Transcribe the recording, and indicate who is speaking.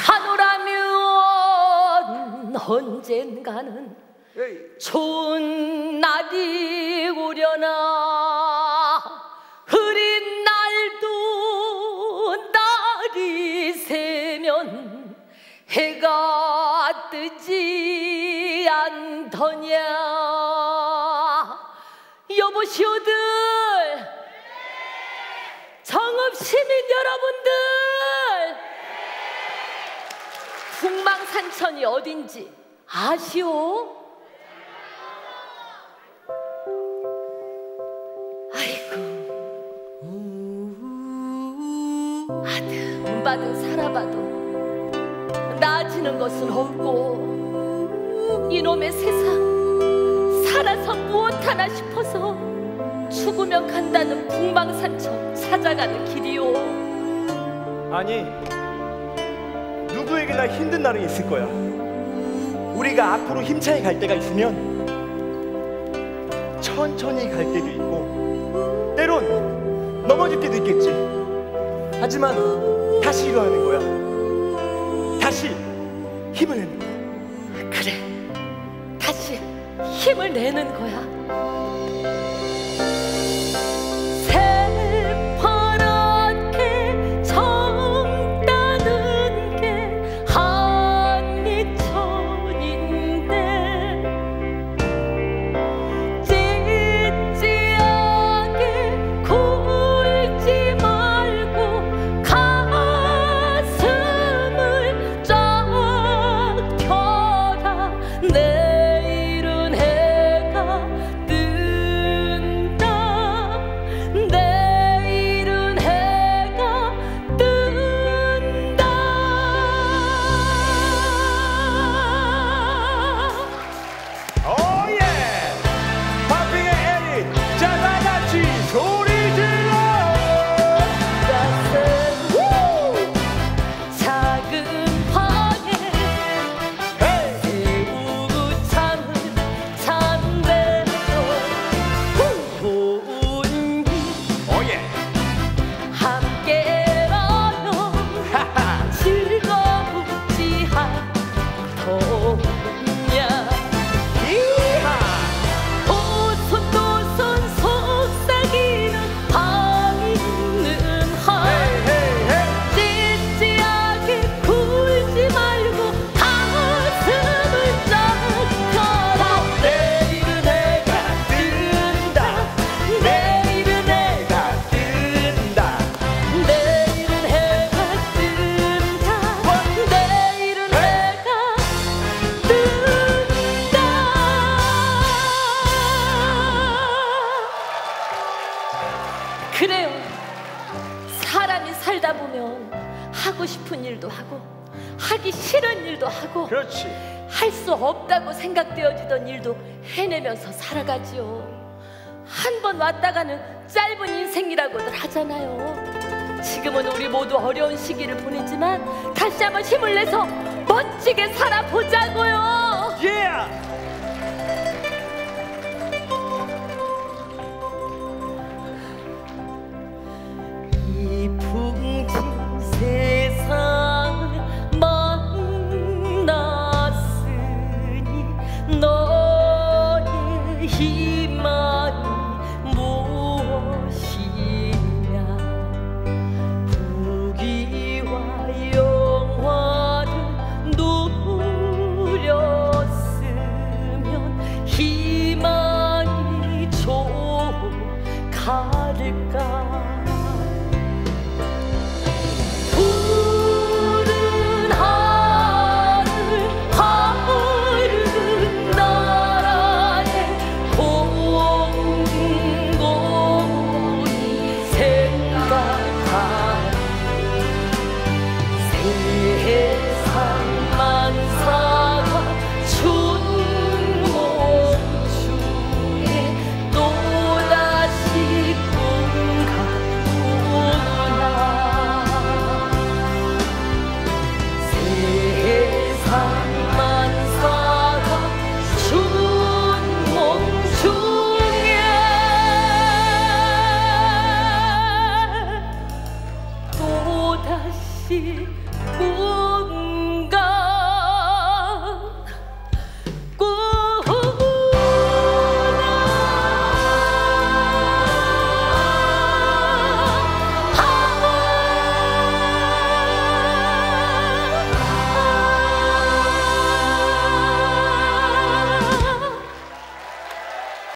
Speaker 1: 가노라면 언젠가는 좋은 날이 오려나. 흐린 날도 날이 새면 해가 뜨지 않더냐. 여보시오들, 정읍시민 여러분들, 북망산천이 어딘지 아시오? 아이고, 아등바등 살아봐도 나아지는 것은 없고, 이놈의 세상 살아서 무엇하나 싶어서 죽으면 간다는 북망산천 찾아가는 길이오.
Speaker 2: 아니, 누구에게나 힘든 날은 있을 거야. 우리가 앞으로 힘차게 갈 때가 있으면 천천히 갈 때도 있고, 때론 넘어질 때도 있겠지. 하지만 다시 일어나는 거야. 다시 힘을 내는 거야.
Speaker 1: 그래, 다시 힘을 내는 거야. 새파랗게 젊다는 게 한미천인데, 찌찌하게 굴지 말고 가슴을 쫙 펴라. 내일은 해가 뜬다. 내일은 해가 뜬다.
Speaker 2: 오예! 파핑의 에릭, 자 다같이 소리 질러!
Speaker 1: 작은 방에 새우구 참을 잠대서 고운 길
Speaker 2: 오예!
Speaker 1: 함께라면 즐거우지 않더냐.
Speaker 2: 이하!
Speaker 1: 도손도손 속삭이는 방있는 한 찌찌하게 굴지 말고 가슴을 쫙 펴라. 내일은 해가
Speaker 2: 뜬다!
Speaker 1: 내일은 해가
Speaker 2: 뜬다!
Speaker 1: 내일은 해가 뜬다. 내일은 해가 뜬다. 그래요. 사람이 살다 보면 하고 싶은 일도 하고 하기 싫은 일도 하고
Speaker 2: 그렇지.
Speaker 1: 할 수 없다고 생각되어지던 일도 해내면서 살아가지요. 한 번 왔다가는 짧은 인생이라고들 하잖아요. 지금은 우리 모두 어려운 시기를 보내지만 다시 한번 힘을 내서 멋지게 살아보자고요.
Speaker 2: 예!
Speaker 1: 이 풍진 세상을 만났으니 너의 희망이 무엇이냐. 부귀와 영화를 누렸으면 희망이 좀 가를까. 푸른 하늘 푸른 나라에 공공이 생각하니 세상 만사가 춘몽중에 또다시 꿈 같구나. 세상 만사가 춘몽중에 또다시 꿈